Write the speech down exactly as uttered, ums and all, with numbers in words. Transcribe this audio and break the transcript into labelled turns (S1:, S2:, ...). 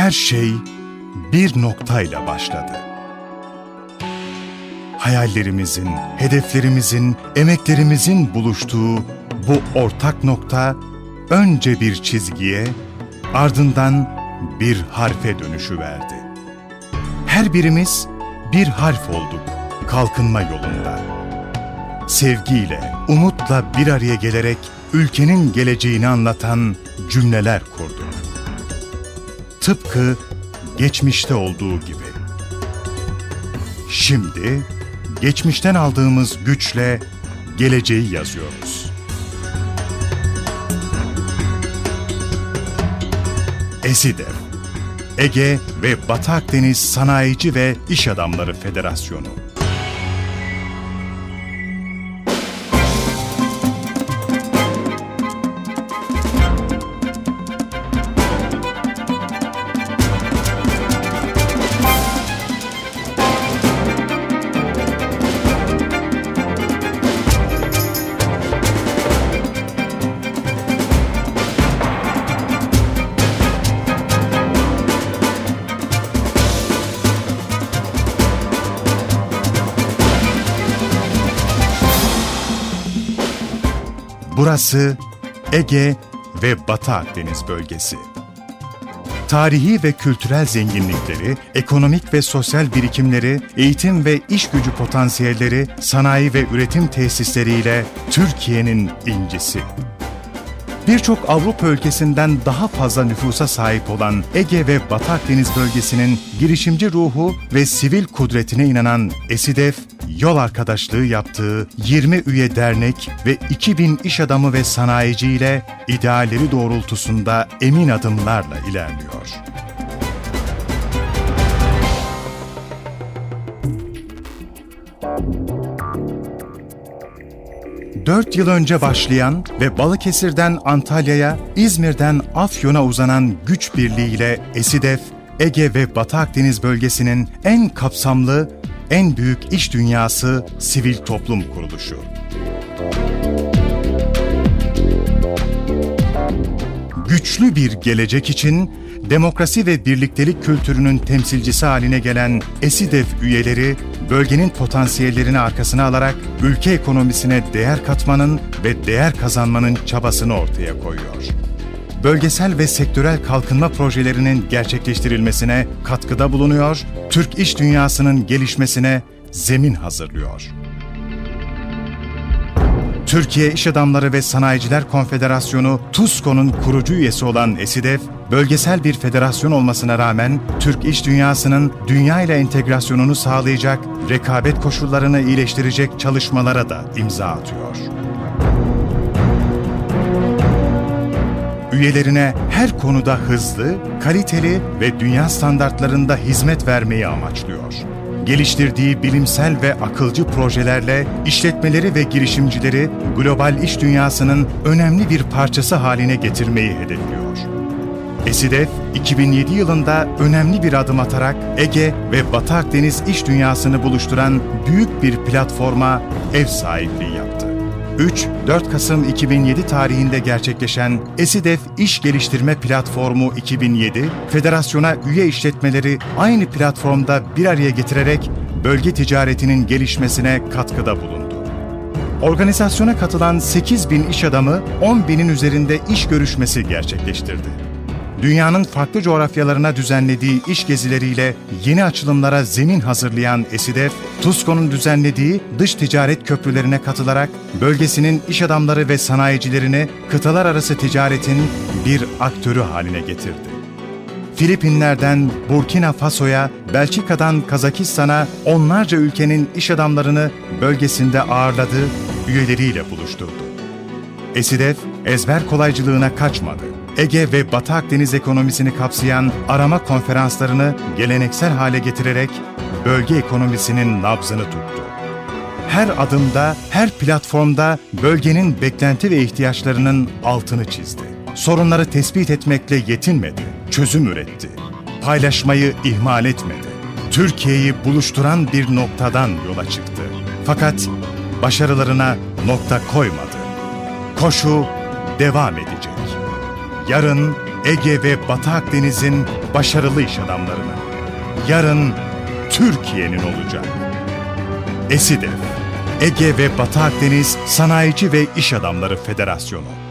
S1: Her şey bir noktayla başladı. Hayallerimizin, hedeflerimizin, emeklerimizin buluştuğu bu ortak nokta önce bir çizgiye, ardından bir harfe dönüşüverdi. Her birimiz bir harf olduk kalkınma yolunda. Sevgiyle, umutla bir araya gelerek ülkenin geleceğini anlatan cümleler kurduk. Tıpkı geçmişte olduğu gibi. Şimdi geçmişten aldığımız güçle geleceği yazıyoruz. ESİDEF, Ege ve Batı Akdeniz Sanayici ve İş Adamları Federasyonu. Burası Ege ve Batı Akdeniz bölgesi. Tarihi ve kültürel zenginlikleri, ekonomik ve sosyal birikimleri, eğitim ve iş gücü potansiyelleri, sanayi ve üretim tesisleriyle Türkiye'nin incisi. Birçok Avrupa ülkesinden daha fazla nüfusa sahip olan Ege ve Batı Akdeniz bölgesinin girişimci ruhu ve sivil kudretine inanan ESİDEF, yol arkadaşlığı yaptığı yirmi üye dernek ve iki bin iş adamı ve sanayici ile idealleri doğrultusunda emin adımlarla ilerliyor. Dört yıl önce başlayan ve Balıkesir'den Antalya'ya, İzmir'den Afyon'a uzanan güç birliğiyle ESİDEF, Ege ve Batı Akdeniz bölgesinin en kapsamlı, en büyük iş dünyası sivil toplum kuruluşu. Güçlü bir gelecek için demokrasi ve birliktelik kültürünün temsilcisi haline gelen ESİDEF üyeleri, bölgenin potansiyellerini arkasına alarak ülke ekonomisine değer katmanın ve değer kazanmanın çabasını ortaya koyuyor. Bölgesel ve sektörel kalkınma projelerinin gerçekleştirilmesine katkıda bulunuyor, Türk iş dünyasının gelişmesine zemin hazırlıyor. Türkiye İş Adamları ve Sanayiciler Konfederasyonu, TUSKO'nun kurucu üyesi olan ESİDEF, bölgesel bir federasyon olmasına rağmen Türk iş dünyasının dünya ile entegrasyonunu sağlayacak, rekabet koşullarını iyileştirecek çalışmalara da imza atıyor. Üyelerine her konuda hızlı, kaliteli ve dünya standartlarında hizmet vermeyi amaçlıyor. Geliştirdiği bilimsel ve akılcı projelerle işletmeleri ve girişimcileri global iş dünyasının önemli bir parçası haline getirmeyi hedefliyor. ESİDEF, iki bin yedi yılında önemli bir adım atarak Ege ve Batı Akdeniz iş dünyasını buluşturan büyük bir platforma ev sahipliği yaptı. üç dört Kasım iki bin yedi tarihinde gerçekleşen ESİDEF İş Geliştirme Platformu iki bin yedi, federasyona üye işletmeleri aynı platformda bir araya getirerek bölge ticaretinin gelişmesine katkıda bulundu. Organizasyona katılan sekiz bin iş adamı on binin üzerinde iş görüşmesi gerçekleştirdi. Dünyanın farklı coğrafyalarına düzenlediği iş gezileriyle yeni açılımlara zemin hazırlayan ESİDEF, TUSKO'nun düzenlediği dış ticaret köprülerine katılarak bölgesinin iş adamları ve sanayicilerini kıtalar arası ticaretin bir aktörü haline getirdi. Filipinler'den Burkina Faso'ya, Belçika'dan Kazakistan'a onlarca ülkenin iş adamlarını bölgesinde ağırladı, üyeleriyle buluşturdu. ESİDEF, ezber kolaycılığına kaçmadı. Ege ve Batı Akdeniz ekonomisini kapsayan arama konferanslarını geleneksel hale getirerek bölge ekonomisinin nabzını tuttu. Her adımda, her platformda bölgenin beklenti ve ihtiyaçlarının altını çizdi. Sorunları tespit etmekle yetinmedi, çözüm üretti. Paylaşmayı ihmal etmedi. Türkiye'yi buluşturan bir noktadan yola çıktı. Fakat başarılarına nokta koymadı. Koşu devam edecek. Yarın Ege ve Batı Akdeniz'in başarılı iş adamlarını. Yarın Türkiye'nin olacak. ESİDEF, Ege ve Batı Akdeniz Sanayici ve İş Adamları Federasyonu.